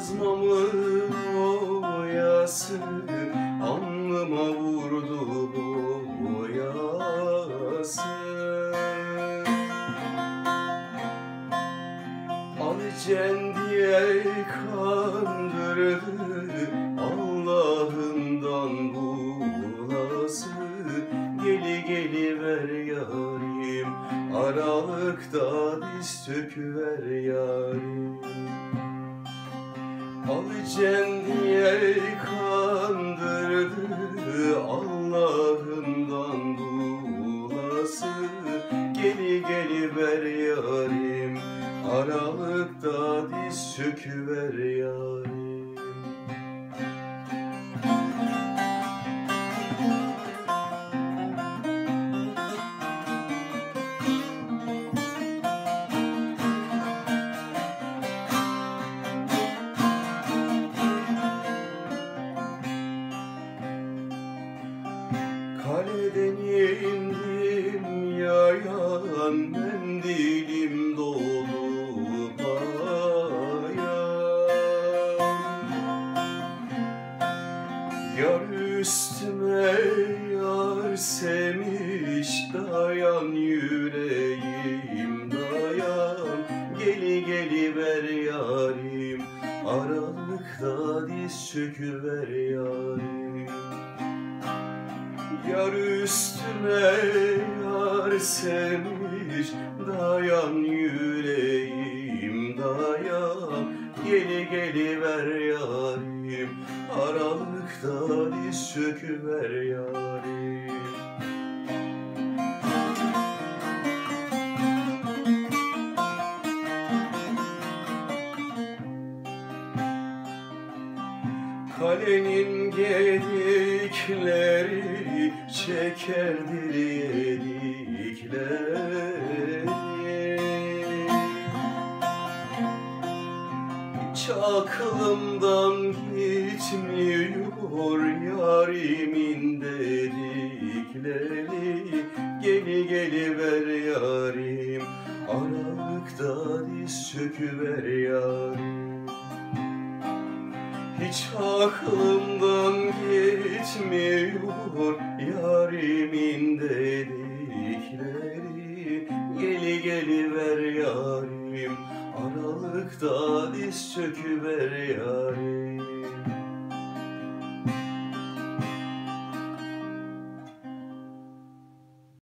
yazmamın oyası alnıma vurdu boyası. Alıcen diye kandırdı Allah'ından bulası. Geliver yarim, aralıkta diz çöküver yarim. Alıcen diye kandırdı Allah'ından bulası. Geliver yarim, aralıkta diz çöküver yarim. Kaleden indim yayan, mendilim dolu bayan. Yar üstüme yar sevmiş, dayan yüreğim dayan. Geliver yarim, aralıkta diz çöküver yarim. Yar üstüme yar sevmiş, dayan yüreğim dayan. Geliver yarim, aralıkta diz çöküver yarim. Kalenin gedikleri çekerdir yedikleri. Hiç aklımdan gitmiyor yarimin dedikleri. Geliver yarim, aralıkta diz çöküver yarim. Hiç aklımdan gitmiyor yarimin dedikleri. Geliver yarim, aralıkta diz çöküver yarim.